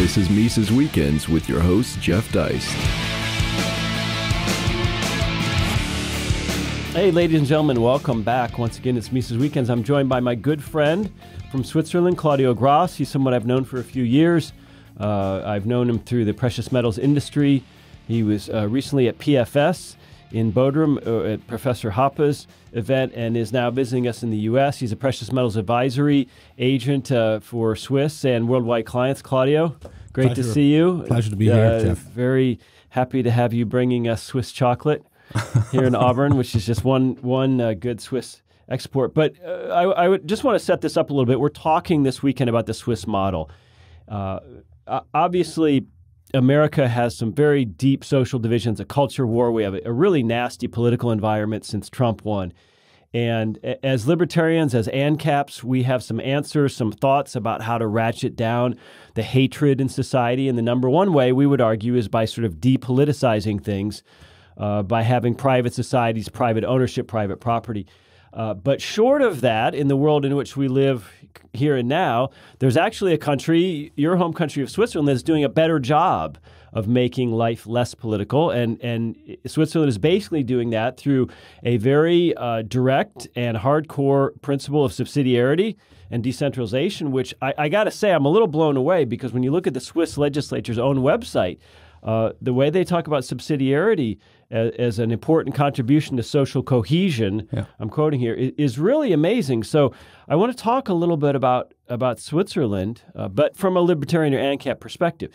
This is Mises Weekends with your host, Jeff Deist. Hey, ladies and gentlemen, welcome back. Once again, it's Mises Weekends. I'm joined by my good friend from Switzerland, Claudio Grass. He's someone I've known for a few years. I've known him through the precious metals industry. He was recently at PFS in Bodrum at Professor Hoppe's event and is now visiting us in the U.S. He's a precious metals advisory agent for Swiss and worldwide clients. Claudio, great to see you. Pleasure to be here, Jeff. Very happy to have you bringing us Swiss chocolate here in Auburn, which is just one good Swiss export. But I would just want to set this up a little bit. We're talking this weekend about the Swiss model. Obviously, America has some very deep social divisions, a culture war. We have a really nasty political environment since Trump won. And as libertarians, as ANCAPs, we have some answers, some thoughts about how to ratchet down the hatred in society. And the number one way, we would argue, is by sort of depoliticizing things, by having private societies, private ownership, private property. But short of that, in the world in which we live here and now, there's actually a country, your home country of Switzerland, that's doing a better job of making life less political. And Switzerland is basically doing that through a very direct and hardcore principle of subsidiarity and decentralization, which I got to say, I'm a little blown away because when you look at the Swiss legislature's own website, the way they talk about subsidiarity as an important contribution to social cohesion, I'm quoting here, is really amazing. So I want to talk a little bit about Switzerland, but from a libertarian or ANCAP perspective.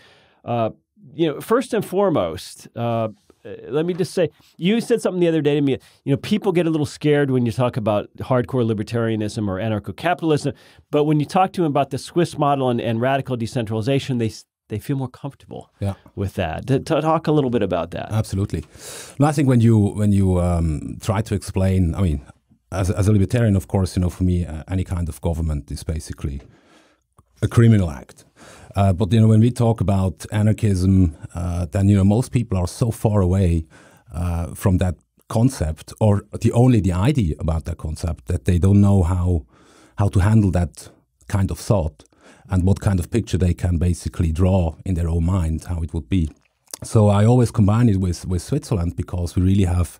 First and foremost, let me just say, you said something the other day to me, people get a little scared when you talk about hardcore libertarianism or anarcho-capitalism, but when you talk to them about the Swiss model and radical decentralization, they feel more comfortable with that. To talk a little bit about that. Absolutely. And I think when you try to explain, I mean, as a libertarian, of course, for me, any kind of government is basically a criminal act. But when we talk about anarchism, then most people are so far away from that concept, or the idea about that concept, that they don't know how to handle that kind of thought and what kind of picture they can basically draw in their own mind, how it would be. So I always combine it with Switzerland because we really have,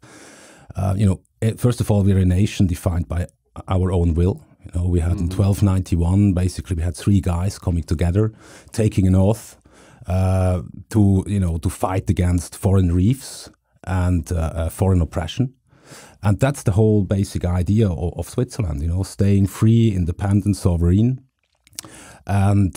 first of all, we're a nation defined by our own will. We had in 1291, basically we had three guys coming together, taking an oath to fight against foreign reefs and foreign oppression. And that's the whole basic idea of Switzerland, staying free, independent, sovereign. And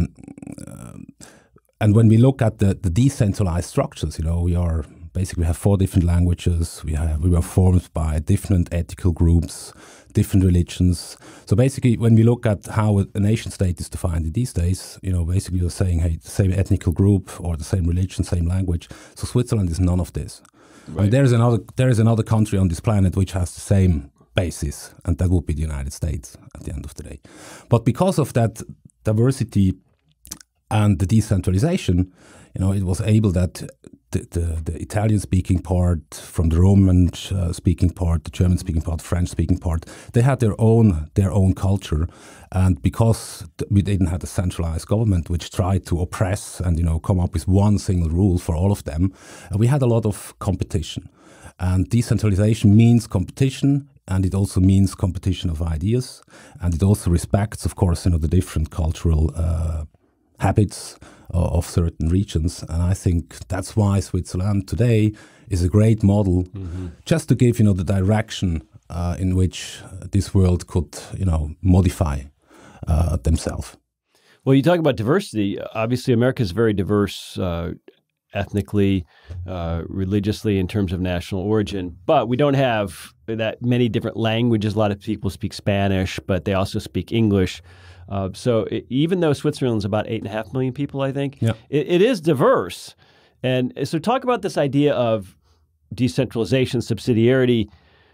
when we look at the decentralized structures, we have four different languages. We were formed by different ethical groups, different religions. So basically, when we look at how a nation state is defined these days, basically you're saying, hey, the same ethnical group or the same religion, same language. So Switzerland is none of this. Right. And there is another country on this planet which has the same basis, and that would be the United States at the end of the day. But because of that diversity and the decentralization, it was able that the Italian-speaking part from the Roman-speaking part, the German-speaking part, the French-speaking part, they had their own culture. And because we didn't have a centralized government which tried to oppress and come up with one single rule for all of them, we had a lot of competition. And decentralization means competition. And it also means competition of ideas, and it also respects, of course, the different cultural habits of certain regions. And I think that's why Switzerland today is a great model, just to give the direction in which this world could modify themselves. Well, you talk about diversity. Obviously, America is very diverse. Ethnically, religiously, in terms of national origin. But we don't have that many different languages. A lot of people speak Spanish, but they also speak English. So even though Switzerland's about 8.5 million people, I think, it is diverse. And so talk about this idea of decentralization, subsidiarity,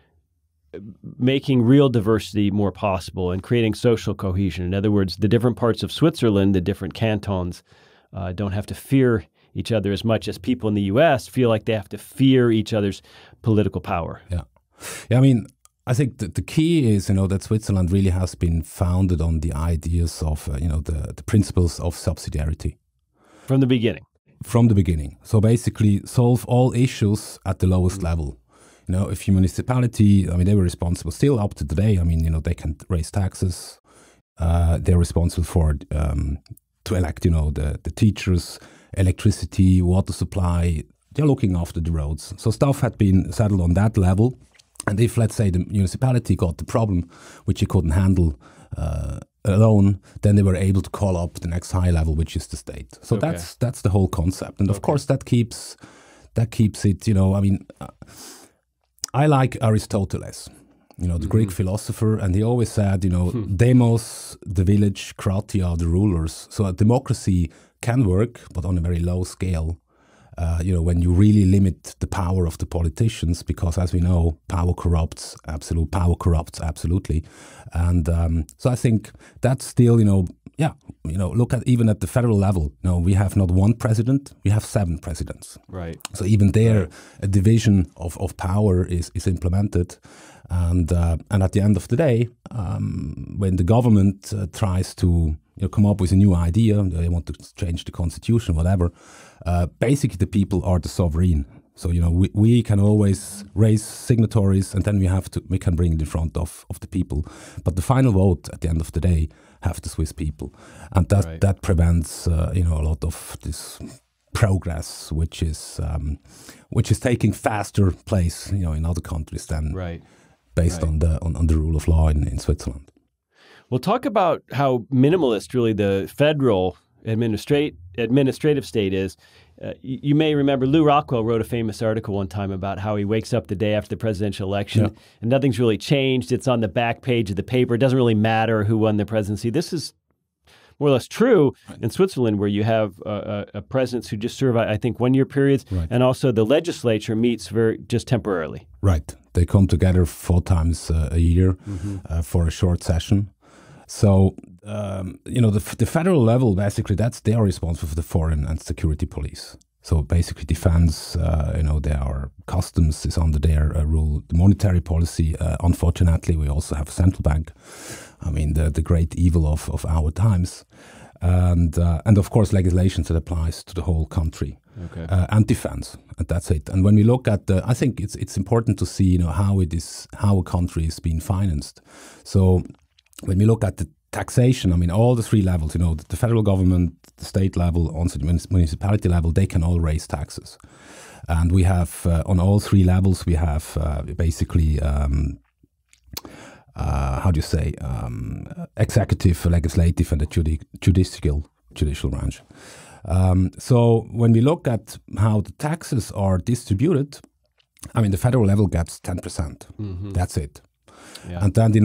making real diversity more possible and creating social cohesion. In other words, the different parts of Switzerland, the different cantons, don't have to fear each other as much as people in the U.S. feel like they have to fear each other's political power. Yeah. I mean, I think the key is, that Switzerland really has been founded on the ideas of, the principles of subsidiarity. From the beginning. From the beginning. So basically solve all issues at the lowest level. You know, if your municipality, I mean, they were responsible still up to today. I mean, you know, they can raise taxes. They're responsible for to elect, you know, the teachers, electricity, water supply. They're looking after the roads. So stuff had been settled on that level. And if, let's say, the municipality got the problem, which it couldn't handle alone, then they were able to call up the next high level, which is the state. So that's the whole concept. And of course, that keeps it, you know, I mean, I like Aristoteles, you know, the Greek philosopher, and he always said, you know, demos, the village, kratia, the rulers. So a democracy can work, but on a very low scale. You know, when you really limit the power of the politicians, because as we know, power corrupts, absolutely. And so I think that's still, you know, look at even at the federal level. You know, we have not one president, we have 7 presidents. Right. So even there, a division of power is implemented. And at the end of the day, when the government tries to come up with a new idea, they want to change the constitution, whatever, basically the people are the sovereign. So, you know, we can always raise signatories, and then we can bring it in front of the people. But the final vote at the end of the day have the Swiss people. And that prevents, you know, a lot of this progress, which is taking faster place, you know, in other countries than based on the rule of law in Switzerland. We'll talk about how minimalist really the federal administrative state is. You may remember Lew Rockwell wrote a famous article one time about how he wakes up the day after the presidential election and nothing's really changed. It's on the back page of the paper. It doesn't really matter who won the presidency. This is more or less true in Switzerland, where you have presidents who just serve, I think, 1-year periods, and also the legislature meets just temporarily. Right. They come together 4 times a year for a short session. So, you know, the federal level, basically, they are responsible for the foreign and security police. So basically defense, you know, their customs is under their rule. The monetary policy, unfortunately, we also have a central bank. I mean, the great evil of our times. And of course, legislation that applies to the whole country. And defense, and that's it. And when we look at I think it's important to see, you know, how a country is being financed. So when we look at the taxation, I mean, all the 3 levels, you know, the federal government, the state level, also the municipality level, they can all raise taxes. And we have, on all 3 levels, we have basically, executive, legislative, and the judicial branch. So when we look at how the taxes are distributed, I mean, the federal level gets 10%. That's it. Yeah. And then the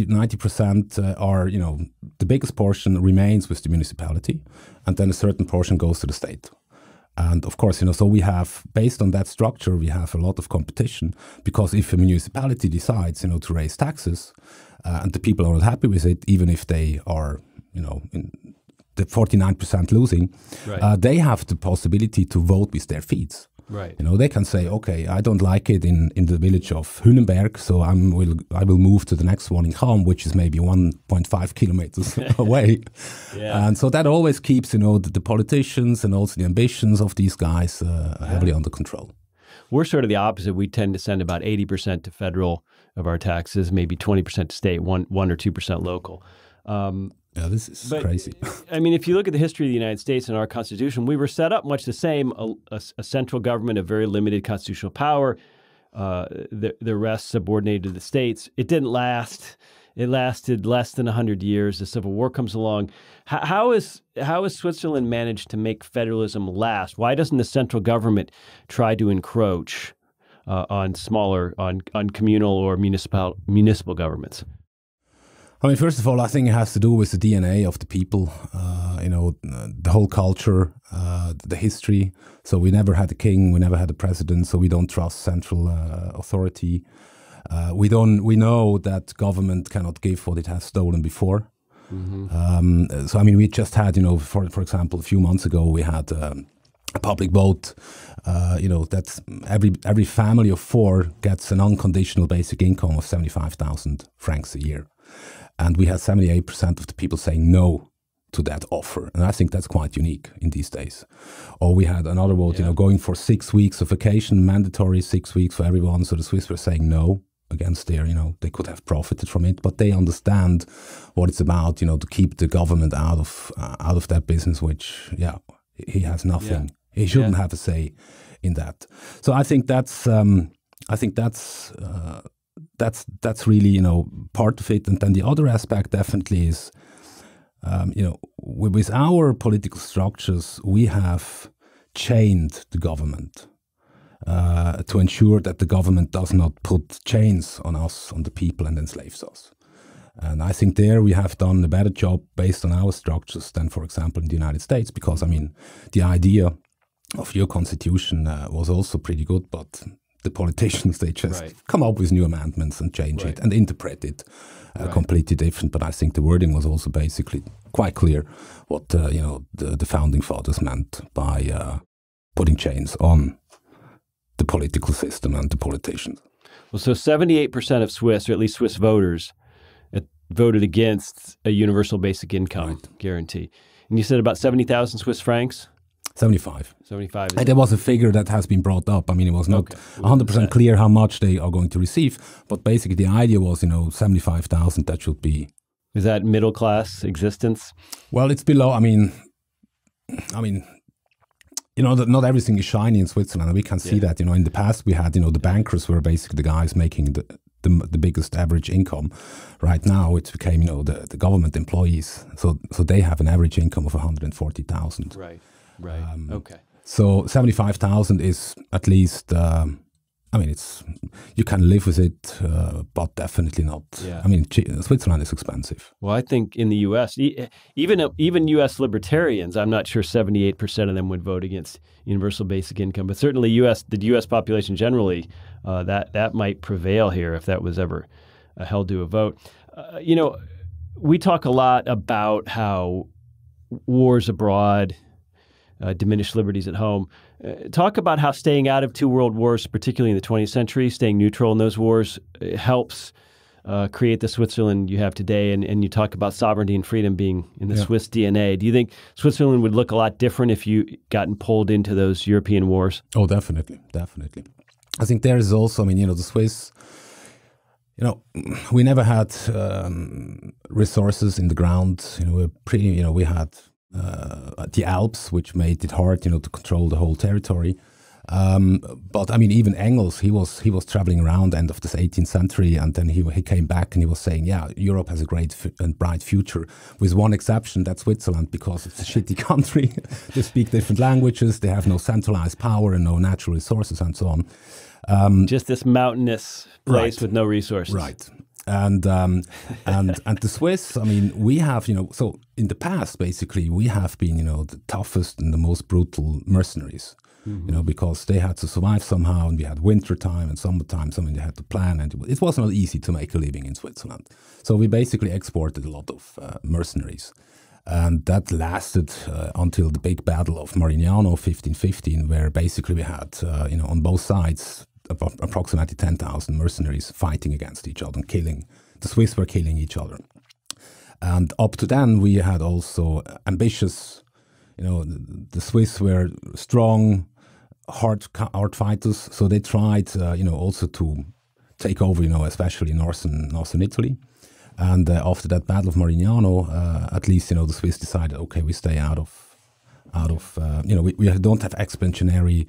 90% are, you know, the biggest portion remains with the municipality, and then a certain portion goes to the state. And of course, you know, so we have, based on that structure, we have a lot of competition, because if a municipality decides, you know, to raise taxes, and the people are not happy with it, even if they are, you know, in the 49% losing, they have the possibility to vote with their feet. Right. You know, they can say, okay, I don't like it in the village of Hünenberg, so I will move to the next one in Cham, which is maybe 1.5 kilometers away. And so that always keeps, you know, the politicians and also the ambitions of these guys heavily under control. We're sort of the opposite. We tend to send about 80% to federal of our taxes, maybe 20% to state, 1 or 2% local. Yeah, this is crazy. I mean, if you look at the history of the United States and our Constitution, we were set up much the same, a central government of very limited constitutional power, the rest subordinated to the states. It didn't last. It lasted less than 100 years. The Civil War comes along. How is Switzerland managed to make federalism last? Why doesn't the central government try to encroach on communal or municipal governments? I mean, first of all, I think it has to do with the DNA of the people, you know, the whole culture, the history. So we never had a king, we never had a president, so we don't trust central authority. We know that government cannot give what it has stolen before. So, I mean, we just had, you know, for example, a few months ago, we had a public vote, you know, that every family of 4 gets an unconditional basic income of 75,000 francs a year. And we had 78% of the people saying no to that offer. And I think that's quite unique in these days. Or we had another vote, going for 6 weeks of vacation, mandatory 6 weeks for everyone. So the Swiss were saying no against their, they could have profited from it, but they understand what it's about, to keep the government out of that business, which, he has nothing. He shouldn't have a say in that. So I think that's really, part of it. And then the other aspect definitely is, with our political structures, we have chained the government to ensure that the government does not put chains on us, on the people, and enslaves us. And I think there we have done a better job based on our structures than, for example, in the United States, because, the idea of your constitution was also pretty good, but the politicians, they just come up with new amendments and change it and interpret it completely different. But I think the wording was also basically quite clear what the founding fathers meant by putting chains on the political system and the politicians. Well, so 78% of Swiss, or at least Swiss voters, voted against a universal basic income guarantee. And you said about 70,000 Swiss francs? 75. 75. And there was a figure that has been brought up. It was not 100% clear how much they are going to receive, but basically the idea was, 75,000, that should be. Is that middle class existence? Well, it's below. Not everything is shiny in Switzerland, and we can see that. In the past we had, the bankers were basically the guys making the biggest average income. Right now it became, the government employees. So they have an average income of 140,000. Right. Okay. So 75,000 is at least, it's, you can live with it, but definitely not. Yeah. Switzerland is expensive. Well, I think in the U.S., even U.S. libertarians, I'm not sure 78% of them would vote against universal basic income, but certainly the U.S. population generally, that might prevail here if that was ever held to a vote. We talk a lot about how wars abroad diminish liberties at home. Talk about how staying out of two world wars, particularly in the 20th century, staying neutral in those wars, helps create the Switzerland you have today. And you talk about sovereignty and freedom being in the Swiss DNA. Do you think Switzerland would look a lot different if you gotten pulled into those European wars? Oh, definitely. I think there is also, the Swiss, we never had resources in the ground. We had the Alps, which made it hard, to control the whole territory. But even Engels, he was traveling around end of the 18th century, and then he came back and he was saying, Europe has a great and bright future, with one exception, that's Switzerland, because it's a shitty country. They speak different languages, they have no centralized power and no natural resources and so on. Just this mountainous place with no resources. Right. And the Swiss, we have, so in the past, basically, we have been, the toughest and the most brutal mercenaries, because they had to survive somehow, and we had winter time and summertime, they had to plan, and it was not easy to make a living in Switzerland. So we basically exported a lot of mercenaries. And that lasted until the big battle of Marignano, 1515, where basically we had, on both sides, approximately 10,000 mercenaries fighting against each other and killing. The Swiss were killing each other. And up to then, we had also ambitious, the Swiss were strong, hard fighters. So they tried, also to take over, especially northern Italy. And after that Battle of Marignano, at least, the Swiss decided, okay, we stay out of we don't have expansionary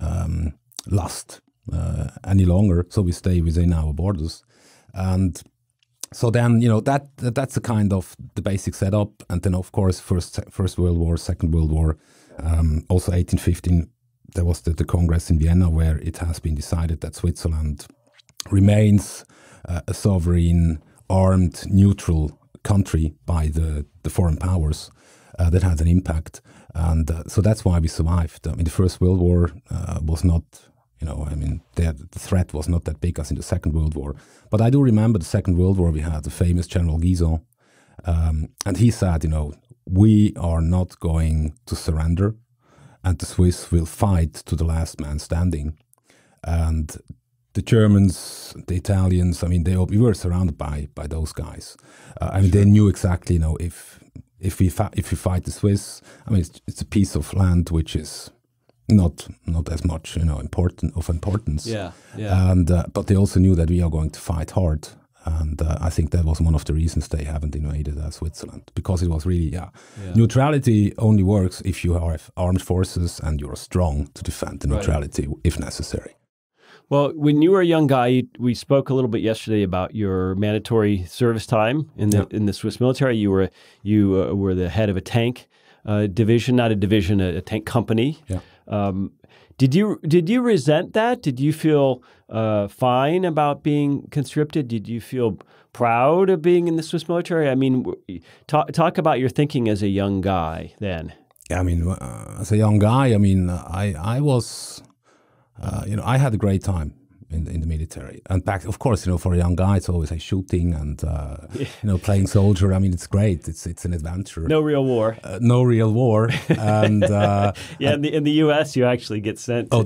lust any longer, so we stay within our borders. And so then, that's a kind of the basic setup. And then, of course, First World War, Second World War, also 1815, there was the Congress in Vienna, where it has been decided that Switzerland remains a sovereign, armed, neutral country by the foreign powers. That had an impact. And so that's why we survived. The First World War was not, the threat was not that big as in the Second World War. But I do remember the Second World War, we had the famous General Guizot. And he said, we are not going to surrender, and the Swiss will fight to the last man standing. And the Germans, the Italians, we were surrounded by those guys. They knew exactly, if if we fight the Swiss, I mean, it's a piece of land which is not as much, importance. Yeah, yeah. And but they also knew that we are going to fight hard, and I think that was one of the reasons they haven't invaded Switzerland, because it was really neutrality only works if you have armed forces and you are strong to defend the neutrality if necessary. Well, when you were a young guy, we spoke a little bit yesterday about your mandatory service time in the Swiss military. You were the head of a tank division, not a division, a tank company. Yeah. Did you resent that? Did you feel fine about being conscripted? Did you feel proud of being in the Swiss military? I mean, talk about your thinking as a young guy then. Yeah, I mean, as a young guy, I mean, I was. I had a great time in the military. And back, of course, for a young guy, it's always like shooting and, playing soldier. I mean, it's great. It's an adventure. No real war. No real war. And in the U.S., you actually get sent. Oh,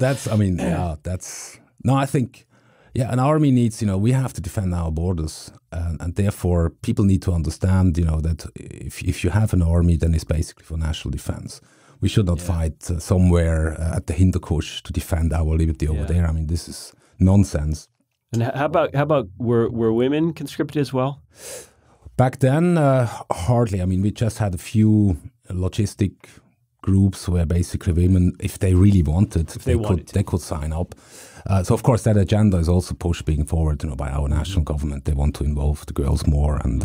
I think, an army needs, we have to defend our borders. And therefore, people need to understand, that if you have an army, then it's basically for national defense. We should not fight somewhere at the Hinterkusch to defend our liberty over there. I mean, this is nonsense. And how about were women conscripted as well? Back then, hardly. I mean, we just had a few logistic groups where basically women, if they really wanted, they could sign up. So of course, that agenda is also pushed being forward, by our national government. They want to involve the girls more, and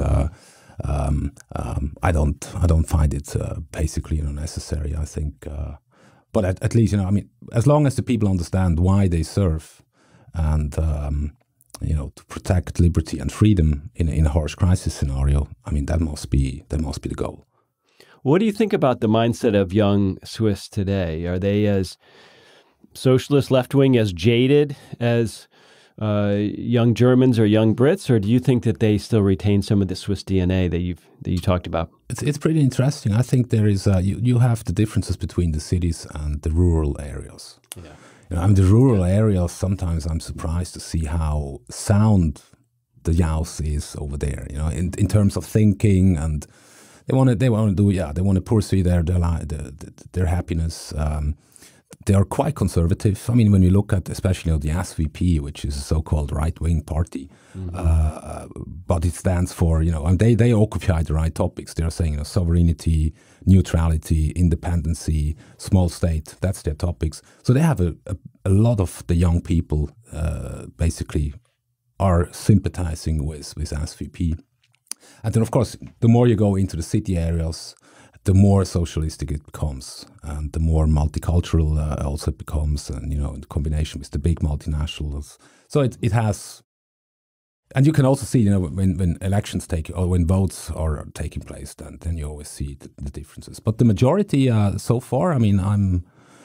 I don't find it basically necessary. I think, but at least I mean, as long as the people understand why they serve, and to protect liberty and freedom in a harsh crisis scenario, I mean that must be the goal. What do you think about the mindset of young Swiss today? Are they as socialist, left-wing, as jaded as young Germans or young Brits, or do you think that they still retain some of the Swiss DNA that you talked about? It's pretty interesting. I think there is you have the differences between the cities and the rural areas. Yeah. I mean, the rural areas, sometimes I'm surprised to see how sound the Jaus is over there. In terms of thinking, and they want to pursue their happiness. They are quite conservative. I mean, when you look at especially the SVP, which is a so-called right-wing party, but it stands for, and they occupy the right topics. They are saying, sovereignty, neutrality, independency, small state. That's their topics. So they have a lot of the young people basically are sympathizing with SVP. And then, of course, the more you go into the city areas, the more socialistic it becomes, and the more multicultural also it becomes, and in combination with the big multinationals. So it has, and you can also see, when elections when votes are taking place, then you always see the differences. But the majority so far, I mean,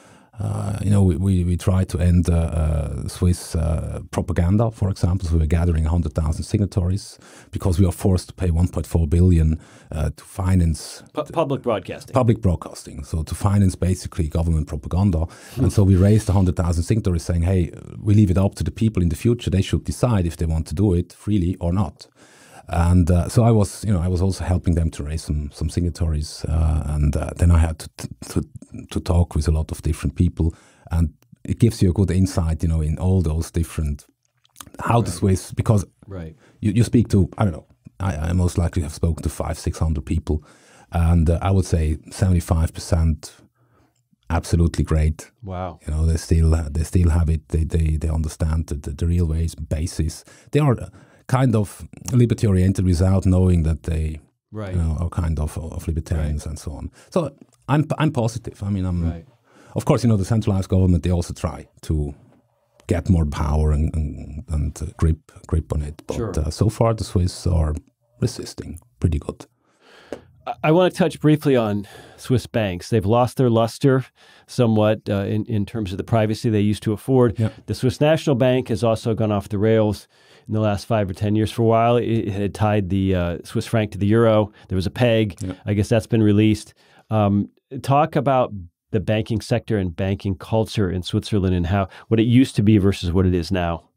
we try to end Swiss propaganda, for example. So we're gathering 100,000 signatories because we are forced to pay 1.4 billion to finance public broadcasting. Public broadcasting, so to finance basically government propaganda. And so we raised 100,000 signatories, saying, "Hey, we leave it up to the people in the future. They should decide if they want to do it freely or not." And so I was also helping them to raise some signatories, and then I had to talk with a lot of different people, and it gives you a good insight, in all those different the Swiss, because you speak to, I don't know, I most likely have spoken to 500-600 people, and I would say 75% absolutely great. Wow. They still have it. They understand the real basis. They are kind of liberty oriented without knowing that they are kind of libertarians and so on. So I'm positive. I mean, of course, the centralized government, they also try to get more power and grip on it. But so far the Swiss are resisting pretty good. I want to touch briefly on Swiss banks. They've lost their luster somewhat in terms of the privacy they used to afford. Yep. The Swiss National Bank has also gone off the rails in the last 5 or 10 years. For a while, it had tied the Swiss franc to the euro. There was a peg. Yep. I guess that's been released. Talk about the banking sector and banking culture in Switzerland and what it used to be versus what it is now.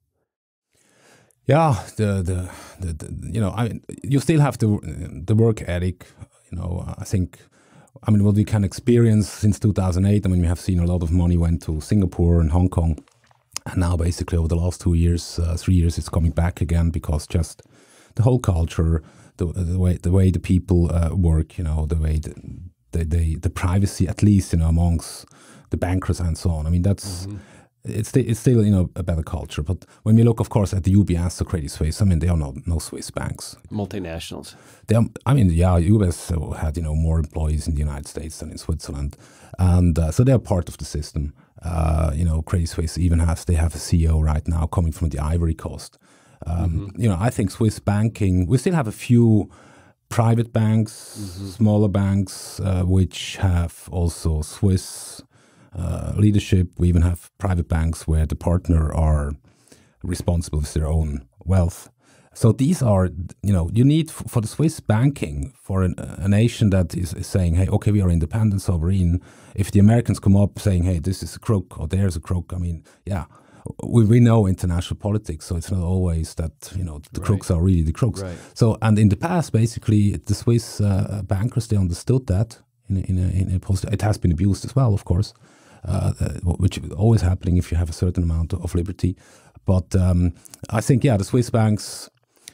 Yeah, you still have the work ethic. I think, what we can experience since 2008, we have seen a lot of money went to Singapore and Hong Kong. And now basically over the last 2 years, 3 years, it's coming back again because just the whole culture, the way the people work, the way the privacy, at least, amongst the bankers and so on. That's... It's still a better culture, but when we look, of course, at the UBS or Credit Suisse, they are no Swiss banks. Multinationals. They are, UBS had more employees in the United States than in Switzerland, and so they are part of the system. Credit Suisse even have a CEO right now coming from the Ivory Coast. I think Swiss banking. We still have a few private banks, smaller banks, which have also Swiss leadership. We even have private banks where the partner are responsible with their own wealth. So these are, you need for the Swiss banking, for a nation that is saying, hey, okay, we are independent, sovereign. If the Americans come up saying, hey, this is a crook or there's a crook, we know international politics, so it's not always that, the crooks are really the crooks. Right. So, and in the past, basically, the Swiss bankers, they understood that in a positive. It has been abused as well, of course. Which is always happening if you have a certain amount of liberty. But I think, the Swiss banks,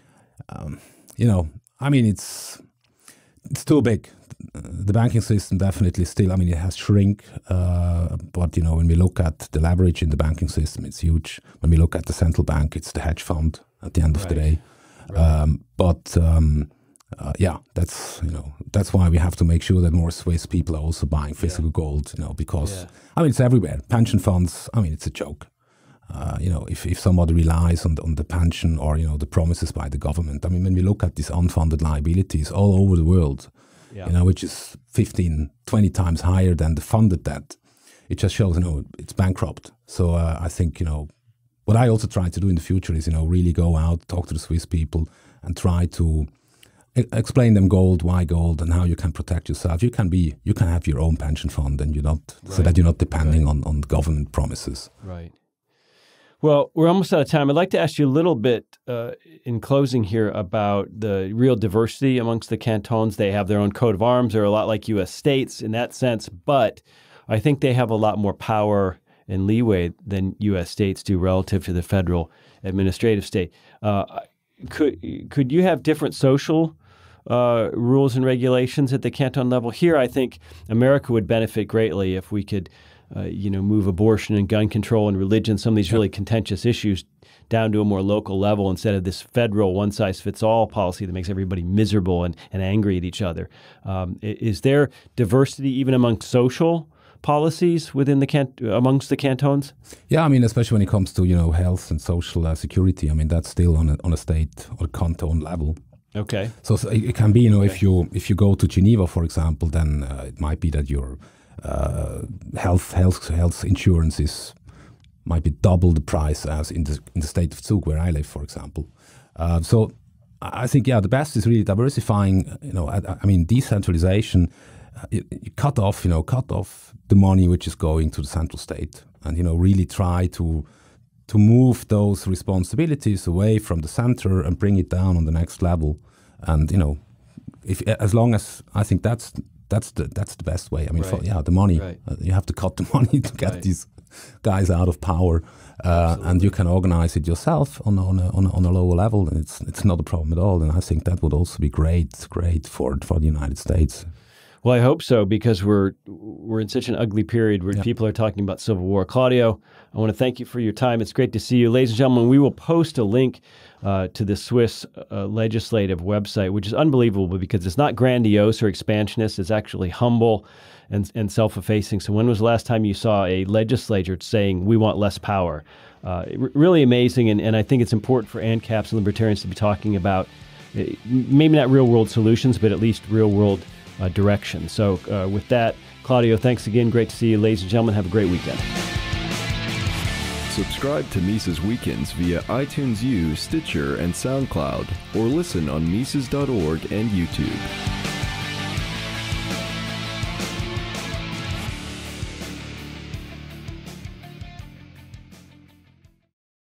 it's too big. The banking system definitely still, it has shrunk. But, when we look at the leverage in the banking system, it's huge. When we look at the central bank, it's the hedge fund at the end of the day. That's why we have to make sure that more Swiss people are also buying physical gold, because it's everywhere. Pension funds, it's a joke. If somebody relies on the pension or the promises by the government, when we look at these unfunded liabilities all over the world, which is 15, 20 times higher than the funded debt, it just shows it's bankrupt. So I think what I also try to do in the future is really go out, talk to the Swiss people, and try to explain them why gold, and how you can protect yourself. You can have your own pension fund, and so that you're not depending on government promises. Right. Well, we're almost out of time. I'd like to ask you a little bit in closing here about the real diversity amongst the cantons. They have their own coat of arms. They're a lot like U.S. states in that sense, but I think they have a lot more power and leeway than U.S. states do relative to the federal administrative state. Could you have different social rules and regulations at the canton level? Here, I think America would benefit greatly if we could, move abortion and gun control and religion, some of these really contentious issues, down to a more local level instead of this federal one-size-fits-all policy that makes everybody miserable and angry at each other. Is there diversity even among social policies within amongst the cantons? Yeah, especially when it comes to health and social security. That's still on a state or canton level. Okay. So it can be, if you go to Geneva, for example, then it might be that your health insurance might be double the price as in the state of Zug, where I live, for example. So I think the best is really diversifying. Decentralization. You cut off the money which is going to the central state, and really try to move those responsibilities away from the center and bring it down on the next level. And as long as I think that's the best way. The money. Right. You have to cut the money to get these guys out of power, and you can organize it yourself on a lower level, and it's not a problem at all. And I think that would also be great for the United States. Well, I hope so, because we're in such an ugly period where people are talking about civil war. Claudio, I want to thank you for your time. It's great to see you. Ladies and gentlemen, we will post a link to the Swiss legislative website, which is unbelievable because it's not grandiose or expansionist. It's actually humble and self-effacing. So when was the last time you saw a legislature saying, we want less power? Really amazing, and I think it's important for ANCAPs and libertarians to be talking about maybe not real-world solutions, but at least real-world direction. So with that, Claudio, thanks again. Great to see you. Ladies and gentlemen, have a great weekend. Subscribe to Mises Weekends via iTunes U, Stitcher, and SoundCloud, or listen on Mises.org and YouTube.